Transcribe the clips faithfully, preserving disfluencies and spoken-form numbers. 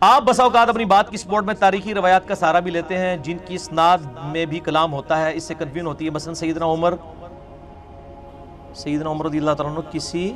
آپ بسا اوقات اپنی بات کی سپورٹ میں تاریخی روایات کا سہارا بھی لیتے ہیں جن کی اسناد میں بھی کلام ہوتا ہے، اس سے کنفیوژن ہوتی ہے۔ مثلا سیدنا عمر سیدنا عمر رضی اللہ تعالیٰ عنہ کسی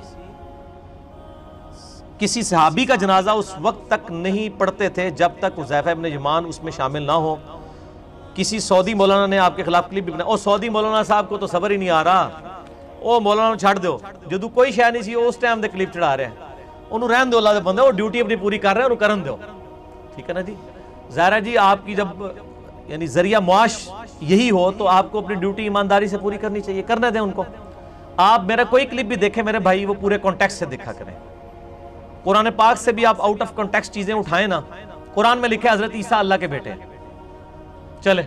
کسی صحابی کا جنازہ اس وقت تک نہیں پڑھتے تھے جب تک حذیفہ ابن یمان اس میں شامل نہ ہو۔ کسی سعودی مولانا نے آپ کے خلاف کلپ بھی بنایا، او سعودی مولانا صاحب کو تو صبر ہی نہیں آ رہا، او مولانا چھڑ دو جدو کوئی شے نہیں سی اس ٹائم دے کلپ چڑھا رہے ہیں، انہوں رہن دو، اللہ دے بندے وہ ڈیوٹی اپنی پوری کر رہے ہیں، انہوں کرن دو، ٹھیک ہے نا جی۔ ظاہر ہے جی آپ کی جب یعنی ذریعہ معاش یہی ہو تو آپ کو اپنی ڈیوٹی ایمانداری سے پوری کرنی چاہیے، کرنے دیں ان کو۔ آپ میرا کوئی کلپ بھی دیکھیں میرے بھائی، وہ پورے کانٹیکسٹ سے دیکھا کریں۔ قرآن پاک سے بھی آپ آؤٹ آف کانٹیکسٹ چیزیں اٹھائیں نا، قرآن میں لکھے حضرت عیسیٰ اللہ کے بیٹے ہیں، چلے،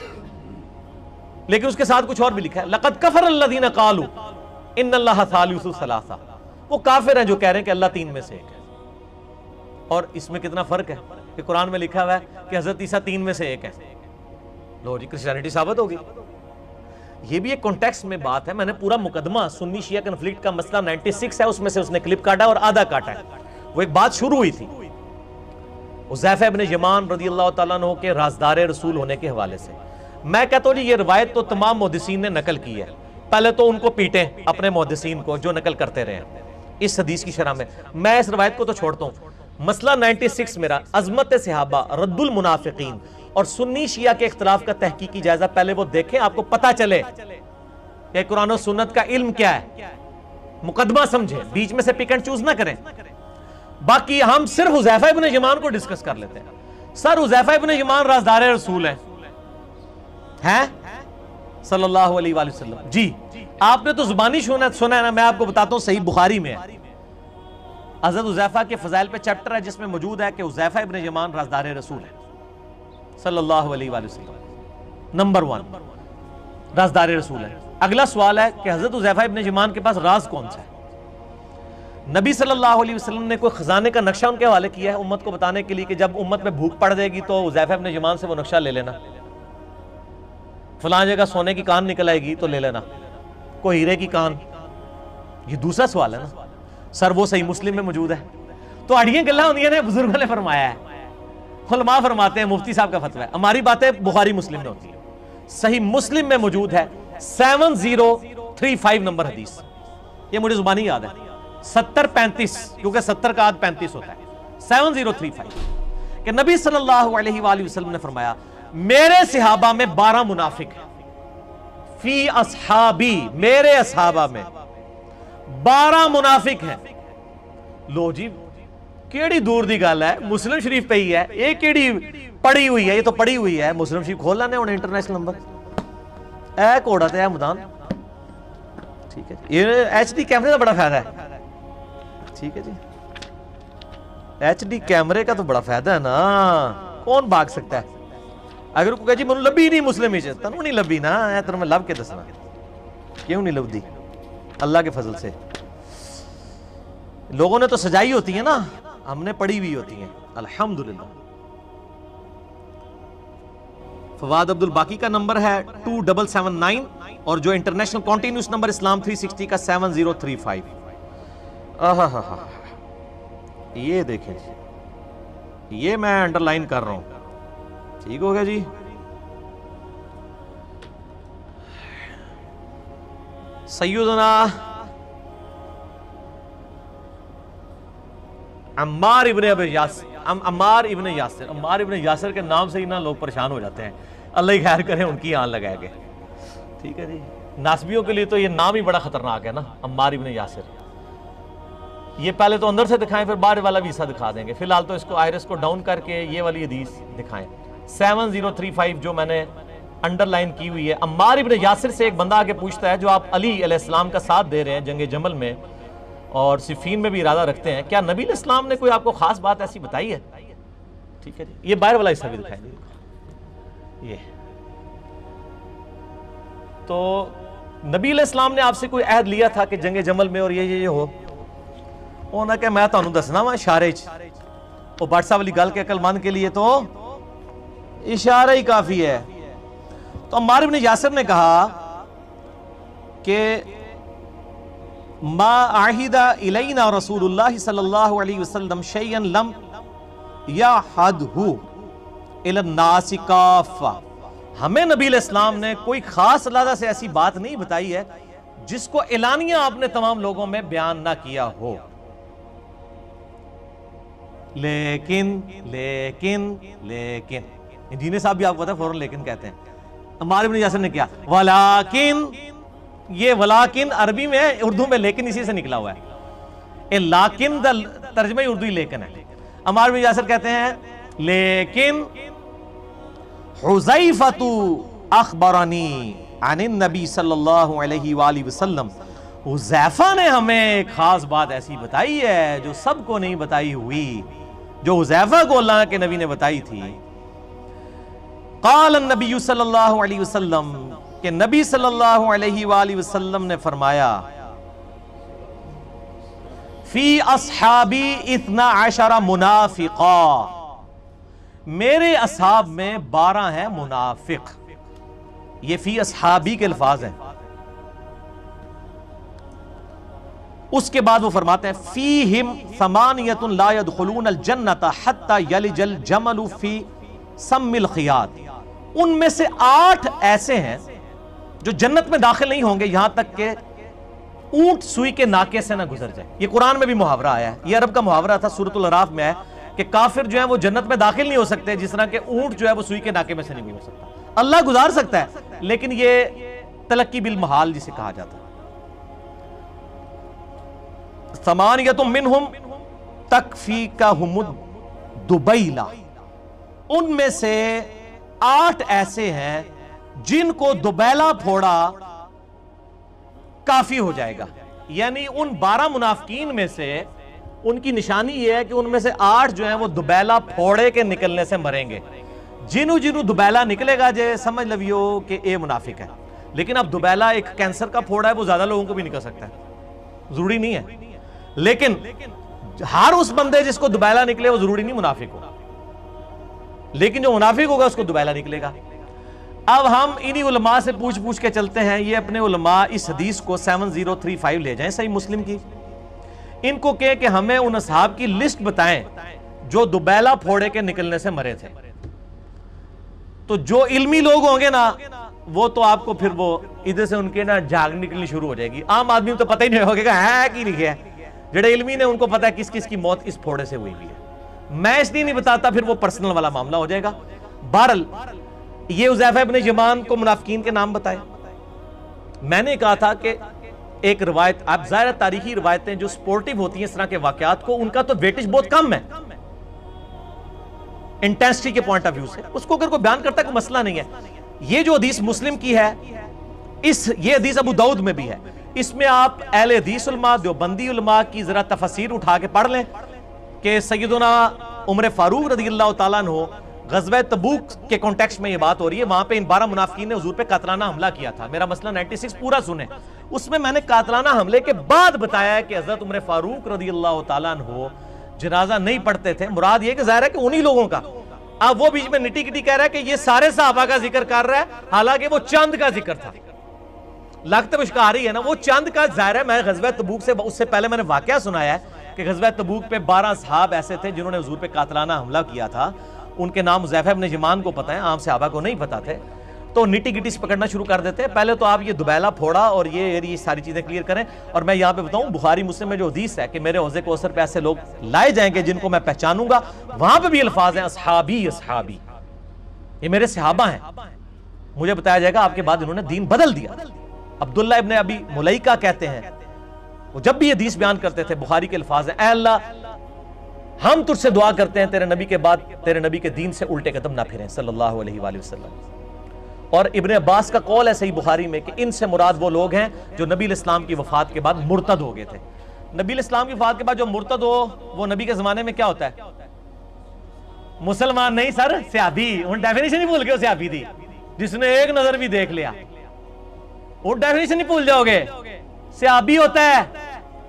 لیکن اس کے ساتھ کچھ اور بھی لکھا ہے، لَقَدْ كَفَرَ الَّذِينَ قَالُوا إِنَّ اللَّهَ ثَالِثُ ثَلَاثَةٍ، وہ کافر ہیں جو کہہ رہے ہیں کہ اللہ تین میں سے ایک ہے۔ اور اس میں کتنا فرق ہے کہ قرآن میں لکھا ہوا ہے کہ حضرت عیسیٰ تین میں سے ایک ہے، لو جی کرسچینٹی ثابت ہوگی۔ یہ بھی ایک کانٹیکسٹ میں بات ہے، میں نے پورا مقدمہ سنی شیعہ کنفلکٹ کا مسئلہ نائنٹی سکس ہے، اس میں سے اس نے کلپ کاٹا اور آدھا کاٹا ہے، وہ ایک بات شروع ہوئی تھی حذیفہ ابن یمان رضی اللہ تعالیٰ عنہ کے رازدار رسول ہونے کے حوالے سے۔ میں کہتا ہوں جی یہ روایت تو تمام محدثین نے نقل کی ہے، پہلے تو ان کو پیٹیں اپنے محدثین کو جو نقل کرتے رہے ہیں اس حدیث کی شرح میں، میں اس روایت کو تو چھوڑتا ہوں۔ مسئلہ نائنٹی سکس میرا عظمت صحابہ، رد المنافقین اور سنی شیعہ کے اختلاف کا تحقیقی جائزہ پہلے وہ دیکھیں، آپ کو پتہ چلے کہ قرآن و سنت کا علم کیا ہے، مقدمہ سمجھیں، بیچ میں سے پک اینڈ چوز نہ کریں۔ باقی ہم صرف حذیفہ ابن یمان کو ڈسکس کر لیتے ہیں۔ سر حذیفہ ابن یمان رازدار رسول ہیں ہیں صلی اللہ علیہ وآلہ وسلم، جی آپ نے تو زبانی سنا ہے نا، میں آپ کو بتاتا ہوں صحیح بخاری میں ہے، حضرت حذیفہ کے فضائل پہ چیپٹر ہے جس میں موجود ہے کہ حذیفہ ابن یمان رازدار رسول ہے صلی اللہ علیہ وآلہ وسلم، نمبر ون رازدار رسول ہے۔ اگلا سوال ہے کہ حضرت حذیفہ ابن یمان کے پاس راز کون سا ہے؟ نبی صلی اللہ علیہ وسلم نے کوئی خزانے کا نقشہ ان کے حوالے کیا ہے امت کو بتانے کے لیے کہ جب امت میں بھوک پڑ جائے گی تو حذیفہ ابن یمان سے وہ نقشہ لے لینا، فلاں جگہ سونے کی کان نکل آئے گی تو لے لینا، کوئی ہیرے کی کان؟ یہ دوسرا سوال ہے نا سر، وہ صحیح مسلم میں موجود ہے تو اڑیاں گلہ ہوندیاں نے، بزرگوں نے فرمایا ہے، علماء فرماتے ہیں، مفتی صاحب کا فتویٰ ہے، ہماری باتیں بخاری مسلم میں ہوتی ہیں، صحیح مسلم میں موجود ہے seven zero three five number حدیث، یہ مجھے زبانی یاد ہے، ستر پینتیس، کیونکہ ستر کا آدھ پینتیس ہوتا ہے، سیون زیرو تھری فائیو، کہ نبی صلی اللہ علیہ وآلہ وسلم نے فرمایا میرے صحابہ میں بارہ منافق ہیں، فی اصحابی، میرے اصحابہ میں بارہ منافق ہیں۔ لو جی کیڑی دور دی گل ہے، مسلم شریف پہ ہی ہے، یہ کیڑی پڑی ہوئی ہے، یہ تو پڑی ہوئی ہے، مسلم شریف کھول لانے ہونے انٹرنیشنل نمبر، اے کوڑا تے اے مدان، ٹھیک ہے جی، یہ ایچ ڈی کیمرے کا بڑا فائدہ ہے، ٹھیک ہے جی، ایچ ڈی کیمرے کا تو بڑا فائدہ ہے نا، کون بھاگ سکتا ہے؟ اگر کوئی کہے جی منو لبی نہیں مسلم ہی چاہتا، تنو نہیں لبی نا، اے تنو میں لب کے دسنا، کیوں نہیں لب دی؟ اللہ کے فضل سے لوگوں نے تو سجائی ہوتی ہیں نا، ہم نے پڑھی ہوئی ہوتی ہیں الحمدللہ۔ فواد عبد الباقی کا نمبر ہے ٹو ڈبل سیون نائن اور جو international continuous number Islam three sixty کا سیون زیرو تھری فائیو۔ آہا ہا ہا، یہ دیکھیں جی، یہ میں انڈر لائن کر رہا ہوں، ٹھیک ہو گیا جی۔ سیدنا عمار ابن ابی یاسر، عمار ابن یاسر، عمار ابن یاسر کے نام سے ہی نا لوگ پریشان ہو جاتے ہیں، اللہ ہی خیر کرے ان کی آن لگائے گے، ٹھیک ہے جی۔ ناسبیوں کے لیے تو یہ نام ہی بڑا خطرناک ہے نا، عمار ابن یاسر۔ یہ پہلے تو اندر سے دکھائیں پھر باہر والا بھی حصہ دکھا دیں گے، فی الحال تو اس کو آئرس کو ڈاؤن کر کے یہ والی حدیث دکھائیں، سیون زیرو تھری فائیو جو میں نے انڈر لائن کی ہوئی ہے۔ عمار ابن یاسر سے ایک بندہ آگے پوچھتا ہے جو آپ علی علیہ السلام کا ساتھ دے رہے ہیں جنگ جمل میں اور صفین میں بھی ارادہ رکھتے ہیں، کیا نبی علیہ السلام نے کوئی آپ کو خاص بات ایسی بتائی ہے؟ ٹھیک ہے جی، یہ باہر والا حصہ بھی دکھائیں گے۔ یہ تو نبی علیہ السلام نے آپ سے کوئی عہد لیا تھا کہ جنگ جمل میں اور یہ یہ یہ ہو، انہوں نے کہ میں تانوں دسنا وا اشارے چ، وہ بارسا والی گل کے عقل مند کے لیے تو اشارہ ہی کافی ہے۔ تو عمار ابن یاسر نے کہا کہ ما عہد الینا رسول اللہ صلی اللہ علیہ وسلم شیئا لم यहदहु इला नास काफ़ा, हमें नबी अलैहिस्सलाम ने कोई खास अल्लाह से ऐसी बात नहीं बताई है जिसको एलानिया आपने तमाम लोगों में बयान ना किया हो। लेकिन लेकिन लेकिन इंजीनियर साहब भी आपको पता है फौरन लेकिन कहते हैं। अम्मार इब्न यासिर ने किया वलाकिन, ये वलाकिन अरबी में है, उर्दू में लेकिन इसी से निकला हुआ है। ए लाकिन द तर्जमे उर्दू लेकिन है। अम्मार इब्न यासिर कहते हैं लेकिन हुज़ैफतु अखबरनी अनिन नबी सल्लल्लाहु अलैहि वसल्लम, हुज़ैफा ने हमें एक खास बात ऐसी बताई है जो सबको नहीं बताई हुई, जो हुज़ैफा को अल्लाह के नबी ने बताई थी। क़ाल नबी सल्लल्लाहु अलैहि वसल्लम, कि नबी सल्लल्लाहु अलैहि वसल्लम ने फरमाया फी अस्हाबी इतना अशरा मुनाफिका, मेरे असहाब में बारह हैं मुनाफिक। ये फी अस्हाबी के अल्फाज हैं। उसके बाद वो फरमाते हैं फीहिम समानियतुन ला यदखुलून अल जन्नता हत्ता यलिजल जमलु फी सम्मिल खियात, उनमें से आठ ऐसे हैं जो जन्नत में दाखिल नहीं होंगे यहां तक के ऊंट सुई के नाके से ना गुजर जाए। ये कुरान में भी मुहावरा आया है, ये अरब का मुहावरा था, सूरतुल अराफ में है कि काफिर जो है वो जन्नत में दाखिल नहीं हो सकते जिस तरह के ऊंट जो है वो सुई के नाके में से नहीं गुजर सकता। अल्लाह गुजार सकता है, लेकिन ये तलक्की बिल महाल जिसे कहा जाता है। समानियतुम मिनहुम तकफीकाहुमुद दुबैला, उनमें से आठ ऐसे हैं जिनको दुबैला फोड़ा काफी हो जाएगा। यानी उन बारह मुनाफिकीन में से उनकी निशानी यह है कि उनमें से आठ जो हैं वो दुबैला फोड़े के निकलने से मरेंगे। जिन्हों जिन्हों दुबैला निकलेगा जे समझ लवियो कि ए मुनाफिक है। लेकिन अब दुबैला एक कैंसर का फोड़ा है, वो ज्यादा लोगों को भी निकल सकता है, जरूरी नहीं है। लेकिन हर उस बंदे जिसको दुबैला निकले वो जरूरी नहीं मुनाफिक हो, लेकिन जो मुनाफिक होगा उसको दुबैला निकलेगा। अब हम इन्हीं उलमा से पूछ पूछ के चलते हैं। ये अपने उलमा इस हदीस को सेवन जीरो थ्री फाइव ले जाएं सही मुस्लिम की, इनको कहे कि हमें उन असहाब की लिस्ट बताएं जो दुबैला फोड़े के निकलने से मरे थे। तो जो इल्मी लोग होंगे ना वो तो आपको फिर वो इधर से उनके ना जाग निकलनी शुरू हो जाएगी। आम आदमी को तो पता ही नहीं होगा है कि नहीं है। जेड़े इल्मी ने उनको पता है किस किस की मौत इस फोड़े से हुई भी है। मैं इसलिए नहीं बताता, फिर वो पर्सनल वाला मामला हो जाएगा। बहरल ये हुज़ैफा इब्न यमान को मुनाफिकीन के नाम बताए। मैंने कहा था कि एक रिवायत, आप ज़ाहिर तारीखी रिवायतें जो स्पोर्टिव होती हैं इस तरह के वाकयात को, उनका तो वेटेज बहुत कम है इंटेंसिटी के पॉइंट ऑफ व्यू से। उसको अगर कोई बयान करता है कोई मसला नहीं है। ये जो हदीस मुस्लिम की है, इस ये हदीस अबू दाऊद में भी है। इसमें आप अहले हदीस उलमा, देवबंदी उलमा की जरा तफसीर उठा के पढ़ लें कि सैयदना उमर फारूक रज़ियल्लाहु ताला अन्हु ग़ज़वा तबूक के कॉन्टेक्स्ट में ये बात हो रही है। वहां पे इन बारह मुनाफिकीन ने हुजूर पे कातलाना हमला किया था। मेरा मसला छियानवे पूरा सुने। उसमें मैंने कातलाना हमले के बाद बताया है कि हज़रत उमर फारूक रज़ियल्लाहु ताला अन्हु जनाजा नहीं पढ़ते थे। मुराद ये कि ज़ाहिर है कि उन्हीं लोगों का। अब वो बीच में निटी किटी कह रहा है कि ये सारे सहाबा का जिक्र कर रहा है, हालांकि वो चंद का जिक्र था। लगता मुश्किल रही है ना, वो चंद का। ज़ाहिर है मैं ग़ज़वा तबूक से उससे पहले मैंने वाकया सुनाया है कि ग़ज़वा तबूक पे बारह सहाब ऐसे थे जिन्होंने हुजूर पे कातलाना हमला किया था। उनके नाम हुज़ैफा इब्न यमान को पता है, आम सहाबा को नहीं पता थे। तो निटी गिटी से पकड़ना शुरू कर देते हैं। पहले तो आप ये दुबैला फोड़ा और ये ये सारी चीजें क्लियर करें। और मैं यहाँ पे बताऊं, बुखारी मुस्लिम में जो हदीस है कि मेरे हौज़े कौसर पे ऐसे लोग लाए जाएंगे जिनको मैं पहचानूंगा, वहां पे भी अल्फाज हैं असहाबी असहाबी, ये मेरे सहाबा हैं। मुझे बताया जाएगा आपके बाद इन्होंने दीन बदल दिया। अब्दुल्ला इब्न अबी मुलैका कहते हैं, वो जब भी हदीस बयान करते थे, बुखारी के अल्फाज हैं, ऐ अल्लाह हम तुझसे दुआ करते हैं तेरे नबी के बाद तेरे नबी के दीन से उल्टे कदम ना फिरें सल्लल्लाहु अलैहि वसल्लम। और इब्न अब्बास का कौल है सही बुखारी में कि इनसे मुराद वो लोग हैं जो नबी इस्लाम की वफात के बाद मुर्तद हो गए थे। नबी इस्लाम की वफात के बाद जो मुर्तद हो, वो नबी के जमाने में क्या होता है? मुसलमान नहीं सर, सहाबी। उन डेफिनेशन ही भूल गए, सहाबी थी जिसने एक नजर भी देख लिया, वो डेफिनेशन ही भूल जाओगे। सहाबी होता है,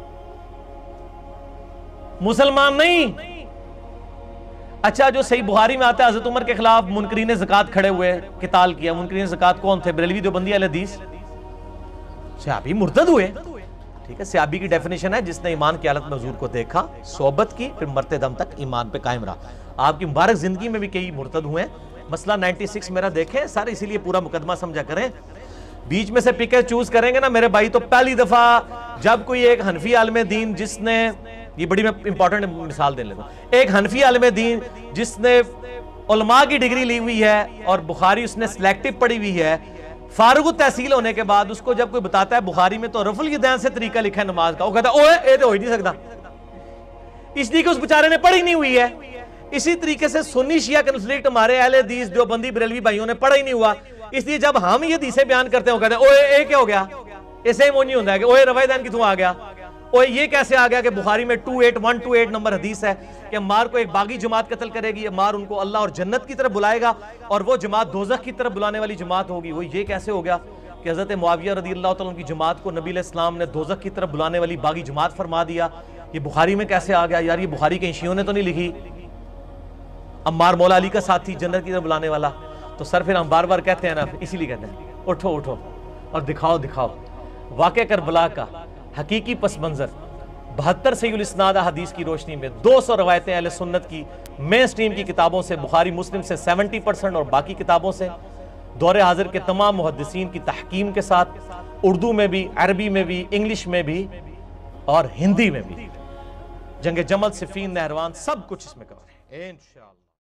मुसलमान नहीं। अच्छा, जो सही बुखारी में आता है हजरत उमर के खिलाफ मुनकरीन ज़कात खड़े हुए, किताल किया। मुनकरीन ज़कात कौन थे? बरेलवी देवबंदी अहले हदीस। सहाबी मुर्तद हुए, ठीक है। सहाबी की डेफिनेशन है जिसने ईमान की हालत में हुजूर को देखा, सोबत की, फिर मरते दम तक ईमान पे कायम रहा। آپ کی مبارک زندگی میں بھی کئی مرتد ہوئے ہیں. مسئلہ نائنٹی سکس میرا دیکھیں سارے، اسی لیے پورا مقدمہ سمجھا کریں. بیچ میں سے پکے چوز کریں گے نا میرے بھائی، تو پہلی دفعہ جب کوئی ایک حنفی عالم دین جس نے، یہ بڑی میں امپورٹنٹ مثال دے لیتا ہوں، ایک حنفی عالم دین جس نے علماء کی ڈگری لی ہوئی ہے اور بخاری اس نے سلیکٹو پڑھی ہوئی ہے، فارغ التحصیل ہونے کے بعد اس کو جب کوئی بتاتا ہے بخاری میں تو رفع الیدین سے طریقہ لکھا ہے نماز کا، وہ کہتا ہے اوے اے تو ہو ہی نہیں سکتا، اس لیے کہ اس بیچارے نے پڑھی نہیں ہوئی ہے. اسی طریقے سے سنی شیعہ کنفلکٹ ہمارے اہل حدیث دیوبندی بریلوی بھائیوں نے پڑھا ہی نہیں ہوا، اس لیے جب ہم یہ حدیثیں بیان کرتے ہیں وہ کہتے ہیں اوے اے کیا ہو گیا، اسے وہ نہیں ہوتا ہے کہ اوے رفع الیدین کتوں آ گیا، اوے یہ کیسے آ گیا کہ بخاری میں two eight one two eight number حدیث ہے کہ عمار کو ایک باغی جماعت قتل کرے گی، عمار ان کو اللہ اور جنت کی طرف بلائے گا اور وہ جماعت دوزخ کی طرف بلانے والی جماعت ہوگی. وہ یہ کیسے ہو گیا کہ حضرت معاویہ رضی اللہ تعالیٰ عنہ کی جماعت کو نبی علیہ السلام نے دوزخ کی طرف بلانے والی باغی جماعت فرما دیا؟ یہ بخاری میں کیسے آ گیا؟ یار یہ بخاری کے شیعوں نے تو نہیں لکھی. عمار مولا علی کا ساتھی جنت کی طرف بلانے والا. تو سر پھر ہم بار بار کہتے ہیں نا، اسی لیے کہتے ہیں اٹھو اٹھو اور دکھاؤ دکھاؤ واقع کربلا کا حقیقی پس منظر. بہتر صحیح الاسناد حدیث کی روشنی میں دو سو روایتیں اہل سنت کی مین سٹریم کی کتابوں سے، بخاری مسلم سے سیونٹی پرسنٹ اور باقی کتابوں سے، دور حاضر کے تمام محدثین کی تحکیم کے ساتھ، اردو میں بھی، عربی میں بھی، انگلش میں بھی اور ہندی میں بھی. جنگ جمل، صفین، نہروان، سب کچھ اس میں کور ہے انشاءاللہ.